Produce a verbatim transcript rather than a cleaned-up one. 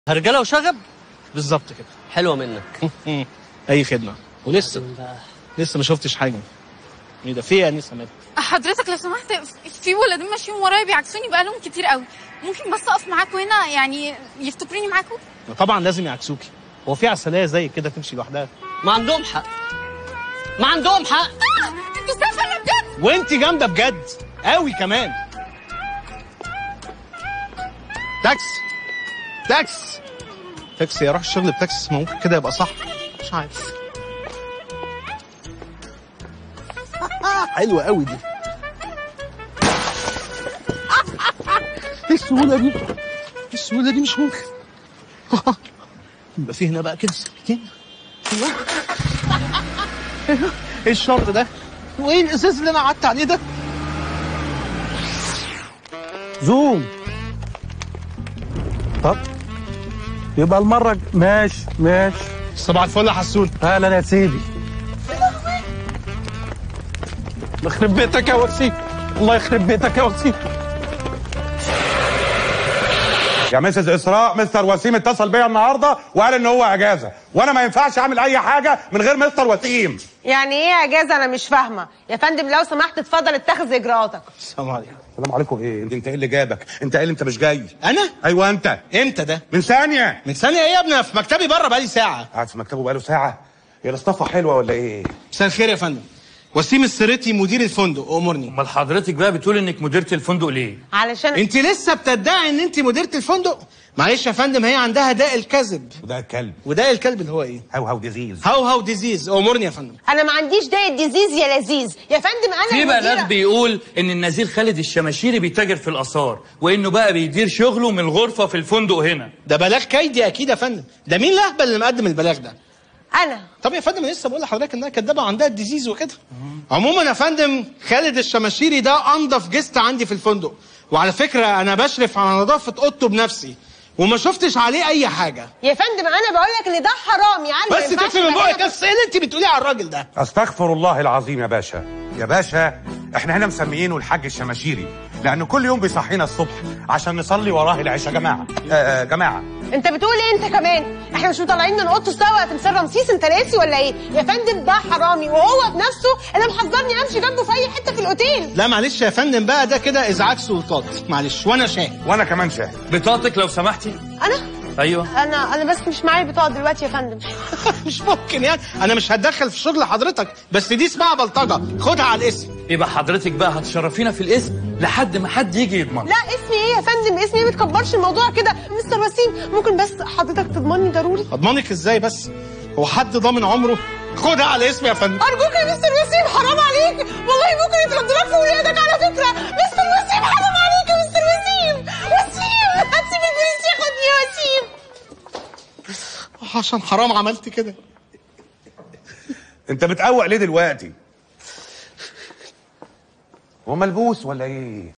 رجاله وشغب. بالظبط كده. حلوه منك. اي خدمه. ولسه لسه ما شفتش حاجه. ايه ده؟ في ايه يا انسه مالك؟ حضرتك لو سمحت، في ولدين ماشيين ورايا بيعكسوني بقالهم كتير قوي. ممكن بس اقف معاكوا هنا يعني يفتكروني معاكوا؟ طبعا لازم يعكسوكي. هو في عسليه زي كده تمشي لوحدها؟ ما عندهم حق. ما عندهم حق. آه! انتوا سافرنا بجد. وانت جامده بجد قوي كمان. تاكسي تاكسي تاكسي اروح الشغل بتاكسي. ممكن كده يبقى صح؟ مش عارف. حلوه قوي دي. ايه السهوله دي؟ ايه السهوله دي؟ مش ممكن. يبقى في هنا بقى كده سكين. ايه الشرط ده؟ وايه الازاز اللي انا قعدت عليه ده؟ زوم. طب يبقى المرة ماشي ماشي. صباح الفل يا حسون. اهلا يا سيدي. يخرب بيتك يا وسيم. الله يخرب بيتك يا وسيم. يا مسز اسراء، مستر وسيم اتصل بيا النهارده وقال ان هو اجازه، وانا ما ينفعش اعمل اي حاجه من غير مستر وسيم. يعني ايه اجازه؟ انا مش فاهمه يا فندم. لو سمحت اتفضل اتخذ اجراءاتك. السلام عليكم. السلام عليكم. ايه انت ايه اللي جابك؟ انت قايل انت مش جاي. انا؟ ايوه انت. امتى ده؟ من ثانيه. من ثانيه ايه يا ابني؟ انا في مكتبي بره بقالي ساعه. قاعد في مكتبه بقاله ساعه. هي الاصطفه حلوه ولا ايه؟ مساء الخير يا فندم. وسيم السريتي مدير الفندق، امرني. امال حضرتك بقى بتقول انك مديرة الفندق ليه؟ علشان انت لسه بتدعي ان انت مديرة الفندق؟ معلش يا فندم، هي عندها داء الكذب. وده الكلب. وداء الكلب اللي هو ايه؟ هاو هاو ديزيز. هاو هاو ديزيز. امرني يا فندم. انا ما عنديش دايت ديزيز يا لذيذ يا فندم. انا في بلاغ المديرة. بيقول ان النزيل خالد الشماشيري بيتاجر في الاثار، وانه بقى بيدير شغله من الغرفه في الفندق هنا. ده بلاغ كيدي اكيد يا فندم. ده مين الاهبل اللي مقدم البلاغ ده؟ انا. طب يا فندم، لسه بقول لحضرتك انها كدابه وعندها الديزيز وكده. عموما يا فندم، خالد الشماشيري ده انضف جست عندي في الفندق، وعلى فكره انا بشرف على نظافه اوضته بنفسي، وما شفتش عليه اي حاجه. يا فندم انا بقول لك ان ده حرام يا عم. بس تقفل من بقك. بس ايه اللي انت بتقوليه على الراجل ده؟ استغفر الله العظيم يا باشا. يا باشا احنا هنا مسميينه الحاج الشماشيري لانه كل يوم بيصحينا الصبح عشان نصلي وراه العشاء. جماعه آه آه جماعه. انت بتقول ايه انت كمان؟ احنا مش مطلعين من اوضته سوا تمثال رمسيس؟ انت ناسي ولا ايه؟ يا فندم ده حرامي، وهو بنفسه اللي محذرني امشي جنبه في اي حته في الاوتيل. لا معلش يا فندم بقى، ده كده ازعاج سلطات. معلش وانا شاهد. وانا كمان شاهد. بطاقتك لو سمحتي. انا؟ ايوه. انا انا بس مش معايا بطاقه دلوقتي يا فندم. مش ممكن يعني. انا مش هتدخل في شغل حضرتك، بس دي اسمها بلطجه. خدها على الاسم. يبقى حضرتك بقى هتشرفينا في الاسم لحد ما حد يجي يضمن. لا اسمي ايه يا فندم؟ اسمي ايه؟ ما تكبرش الموضوع كده. مستر وسيم ممكن بس حضرتك تضمني ضروري؟ اضمنك ازاي بس؟ هو حد ضامن عمره؟ خدها على اسمي يا فندم. ارجوك يا مستر وسيم، حرام عليك والله. ممكن يترد لك في ولادك على فكره. مستر وسيم حرام عليك يا مستر وسيم. وسيم هتسيب البوليس ياخدني يا وسيم؟ عشان حرام عملت كده. انت بتقوق ليه دلوقتي؟ هو ملبوس ولا ايه؟